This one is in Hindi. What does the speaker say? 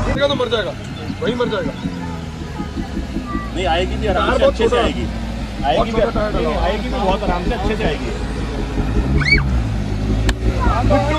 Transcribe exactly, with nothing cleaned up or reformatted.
तो मर जाएगा, वही मर जाएगा। नहीं आएगी भी आराम से, अच्छे से आएगी, आएगी भी आएगी भी बहुत आराम से, अच्छे से आएगी।